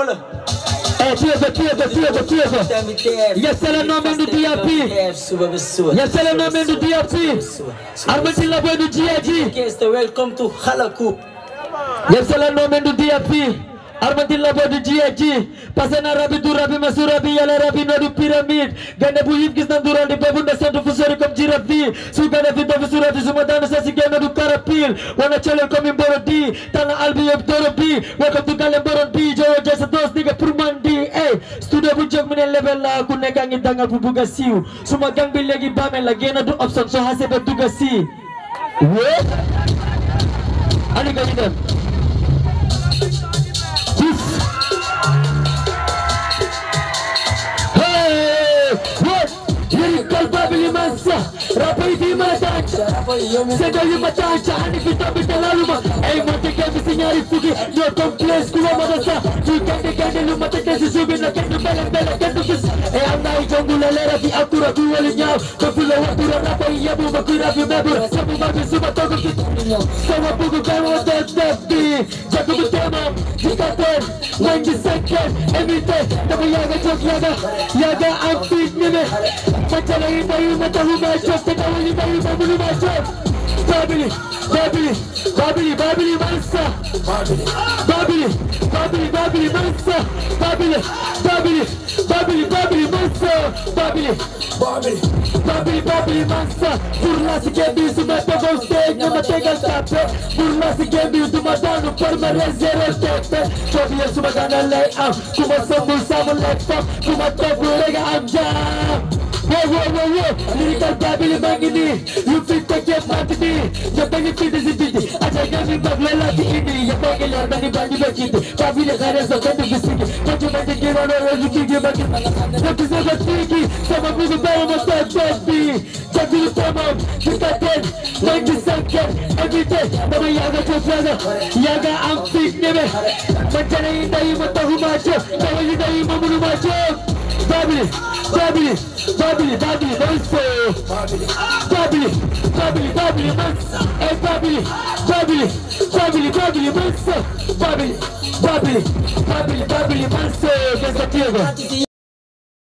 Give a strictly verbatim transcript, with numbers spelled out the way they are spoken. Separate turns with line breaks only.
Wala.
Eh, tiba, tiba, tiba, tiba. Ya salah nome do D R P. Ya salah nome do D R P. Armatin labo do G I G.
Welcome to Halaku.
Ya salah nome do D R P. Armatin labo do G I G. Pasana rabi du rabi masu rabi yala rabi no do pyramid. Ganda bu yip gis nanduran di babunda santo fusori kom jirafi. Sugana fito fusurati sumadana sasi gana do karapil. Wana challenge kom imboro di. Tana albi yop doro bi. Welcome to Kalemboron B. Joe jasa dos nigga purmandi. Eh, studio bu jog mene level la aku nekangi tangal bu buga siu. Suma gang bi legi bamen la gena do option so hase be duga si. What? Ani gajidam. Babili masa, rapai di mata, sedang mata, cahani kita kita lalu mah. Eh mata kami sinyari fugi, yo kompleks kuwa madasa. Jika dekade lu mata kasi subi na kendu bela bela kendu kis. Eh amnai jongu lelera di akura kuwa linyau. Kapula wakura rapai yabu makura fi mebur. Sabu mabi suba togo kita. Sawa buku kawa tetepi, jago betemam. Jika ten, wangi second, emite. Tapi yaga jok yaga, yaga amfit nime. Macam lagi bayu mata huma jok, teka wali bayu babulu macam. Babili, babili, babili, babili mansa. Babili, babili, babili, babili mansa. Babili, babili, babili, babili mansa. Babili, babili, babili, babili mansa. Burla si kebi sumata go stage, nama tegal tape. Burla si kebi utumadanu permare zero tepe. Chobi ya sumagana lay out, kuma sambu samu laptop, kuma tebu rega amjam. Whoa, whoa, whoa, whoa, lyrical babili mangini. You fit take your matini. You bang it fit is it. I take every bagla di ini. You bang it like many bandi bagiti. Babili kare so kandu bisiki. Kandu bandi give on a you keep your bagi. Look is never tiki. Sama bugu bawa mata baby. Jagu tamam. Kita ten. ninety second. Every day. Nama yaga chofaga. Yaga am fit nebe. Manchana indai mata humacho. Nama indai mamunu macho. Babili, babili, babili, babili, manso. Babili, babili, babili, manso. Eh, babili, babili, babili, babili, manso. Babili, babili, babili, babili, manso. Qu'est-ce que tu veux?